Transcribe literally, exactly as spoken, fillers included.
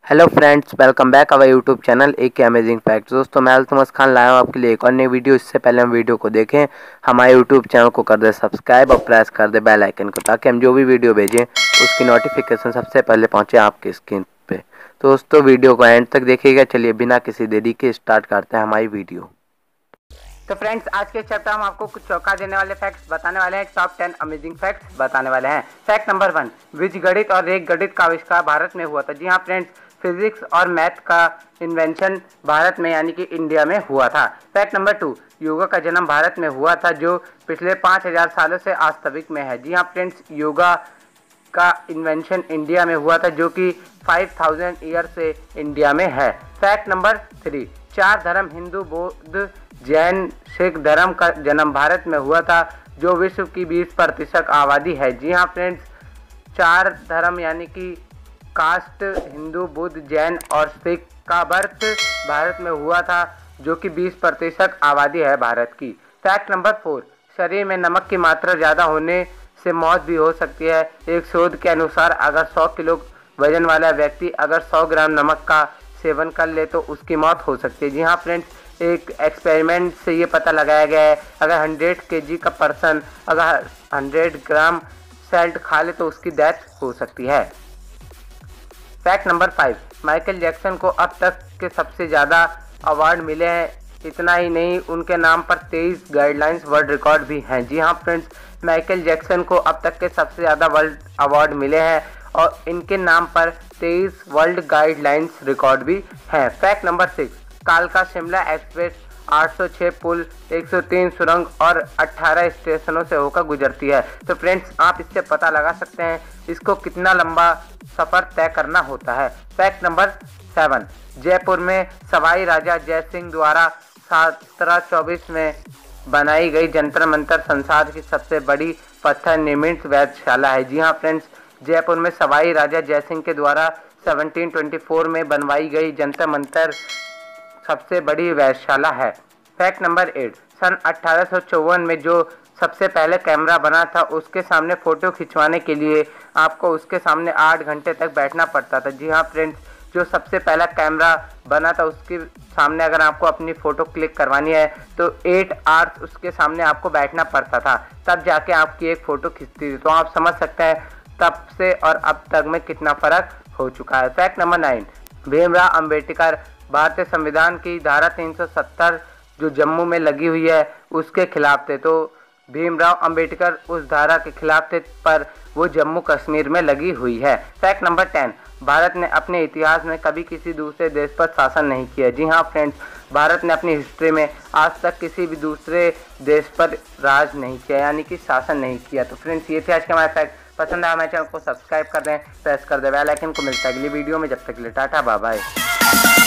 Hello friends, welcome back our YouTube channel एक amazing facts. दोस्तों मैं अल्तमस खान लाया हूँ आपके लिए एक और नई वीडियो। इससे पहले हम वीडियो को देखें, हमारे यूट्यूब चैनल को कर दे सब्सक्राइब और प्रेस कर दे बेल आइकन को, ताकि हम जो भी वीडियो भेजें उसकी नोटिफिकेशन सबसे पहले पहुँचे आपकी स्क्रीन पे। तो दोस्तों वीडियो को एंड तक देखिएगा। चलिए बिना किसी देरी के स्टार्ट करते हैं हमारी वीडियो। तो फ्रेंड्स, आज के चैप्टर हम आपको कुछ चौंका देने वाले फैक्ट्स बताने वाले हैं। टॉप टेन अमेजिंग फैक्ट्स बताने वाले हैं। फैक्ट नंबर वन, बीजगणित और रेख गणित का आविष्कार भारत में हुआ था। जी हाँ फ्रेंड्स, फिजिक्स और मैथ का इन्वेंशन भारत में यानी कि इंडिया में हुआ था। फैक्ट नंबर टू, योगा का जन्म भारत में हुआ था, जो पिछले पाँच हजार सालों से वास्तविक में है। जी हाँ फ्रेंड्स, योगा का इन्वेंशन इंडिया में हुआ था, जो कि पाँच हज़ार ईयर से इंडिया में है। फैक्ट नंबर थ्री, चार धर्म हिंदू, बौद्ध, जैन, सिख धर्म का जन्म भारत में हुआ था, जो विश्व की बीस प्रतिशत आबादी है। जी हाँ फ्रेंड्स, चार धर्म यानी कि कास्ट हिंदू, बुद्ध, जैन और सिख का बर्थ भारत में हुआ था, जो कि बीस प्रतिशत आबादी है भारत की। फैक्ट नंबर फोर, शरीर में नमक की मात्रा ज़्यादा होने से मौत भी हो सकती है। एक शोध के अनुसार अगर सौ किलो वजन वाला व्यक्ति अगर सौ ग्राम नमक का सेवन कर ले तो उसकी मौत हो सकती है। जी हाँ फ्रेंड्स, एक एक्सपेरिमेंट से ये पता लगाया गया है, अगर सौ केजी का पर्सन अगर सौ ग्राम सैल्ट खा ले तो उसकी डेथ हो सकती है। Fact number five, Michael Jackson को अब तक के सबसे ज़्यादा अवार्ड मिले हैं। इतना ही नहीं, उनके नाम पर तेईस गाइडलाइंस वर्ल्ड रिकॉर्ड भी हैं। जी हाँ फ्रेंड्स, माइकल जैक्सन को अब तक के सबसे ज़्यादा वर्ल्ड अवार्ड मिले हैं और इनके नाम पर तेईस वर्ल्ड गाइडलाइंस रिकॉर्ड भी हैं। फैक्ट नंबर सिक्स, कालका शिमला एक्सप्रेस आठ सौ छह पुल, एक सौ तीन सुरंग और अठारह स्टेशनों से होकर गुजरती है। तो फ्रेंड्स, आप इससे पता लगा सकते हैं इसको कितना लंबा सफ़र तय करना होता है। फैक्ट नंबर सेवन, जयपुर में सवाई राजा जय सिंह द्वारा सत्रह चौबीस में बनाई गई जंतर मंतर संसार की सबसे बड़ी पत्थर निर्मित वेधशाला है। जी हाँ फ्रेंड्स, जयपुर में सवाई राजा जय सिंह के द्वारा सत्रह सौ चौबीस में बनवाई गई जंतर मंतर सबसे बड़ी वेधशाला है। फैक्ट नंबर एट, सन अठारह सौ चौवन में जो सबसे पहले कैमरा बना था, उसके सामने फ़ोटो खिंचवाने के लिए आपको उसके सामने आठ घंटे तक बैठना पड़ता था। जी हाँ फ्रेंड्स, जो सबसे पहला कैमरा बना था उसके सामने अगर आपको अपनी फ़ोटो क्लिक करवानी है तो एट आवर्स उसके सामने आपको बैठना पड़ता था, तब जाके आपकी एक फ़ोटो खिंचती थी। तो आप समझ सकते हैं तब से और अब तक में कितना फ़र्क हो चुका है। Fact number nine, Bhimrao Ambedkar भारतीय संविधान की धारा तीन सौ सत्तर जो जम्मू में लगी हुई है उसके खिलाफ थे। तो भीमराव अंबेडकर उस धारा के खिलाफ थे, पर वो जम्मू कश्मीर में लगी हुई है। फैक्ट नंबर टेन, भारत ने अपने इतिहास में कभी किसी दूसरे देश पर शासन नहीं किया। जी हाँ फ्रेंड्स, भारत ने अपनी हिस्ट्री में आज तक किसी भी दूसरे देश पर राज नहीं किया, यानी कि शासन नहीं किया। तो फ्रेंड्स, ये थे आज के हमारे फैक्ट। पसंद आया हमारे चैनल को सब्सक्राइब कर दें, प्रेस कर दें बेल आइकन को। मिलता है अगली वीडियो में, जब तक के लिए टाटा बाय बाय।